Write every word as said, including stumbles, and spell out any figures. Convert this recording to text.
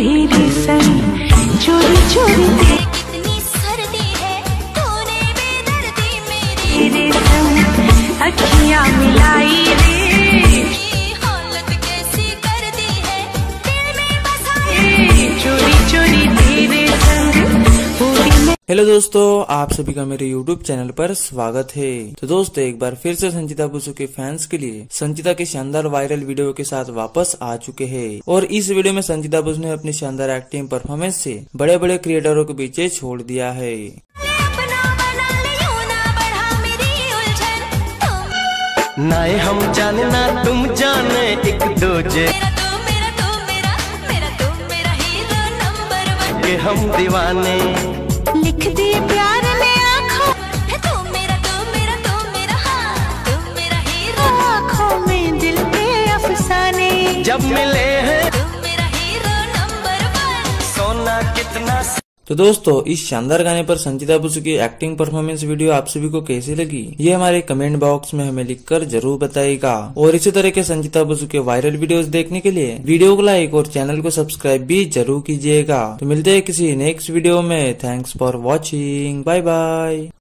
तेरे संग चोरी चोरी कितनी सर्दी है तूने बेदर्दी मेरी तेरे संग अखियां मिलाई रे हालत कैसी कर दी है दिल में बसाए चोरी चोरी तेरे संग पूरी में। हेलो दोस्तों, आप सभी का मेरे यूट्यूब चैनल पर स्वागत है। तो दोस्तों, एक बार फिर से संचिता बसु के फैंस के लिए संचिता के शानदार वायरल वीडियो के साथ वापस आ चुके हैं और इस वीडियो में संचिता बसु ने अपनी शानदार एक्टिंग परफॉर्मेंस से बड़े बड़े क्रिएटरों के पीछे छोड़ दिया है। नाए हम जाने ना तुम जाने एक दूजे के हम दीवाने लिख दिए प्यार ने आँखों तू मेरा तू मेरा तू मेरा हाँ तू मेरा हीरो आँखों में दिल पे अफसाने जब मिले हैं तू मेरा हीरो नंबर वन सोना कितना। तो दोस्तों, इस शानदार गाने पर संचिता बसु की एक्टिंग परफॉर्मेंस वीडियो आप सभी को कैसी लगी, ये हमारे कमेंट बॉक्स में हमें लिखकर जरूर बताइएगा। और इसी तरह के संचिता बसु के वायरल वीडियोस देखने के लिए वीडियो को लाइक और चैनल को सब्सक्राइब भी जरूर कीजिएगा। तो मिलते हैं किसी नेक्स्ट वीडियो में। Thanks for watching, bye bye.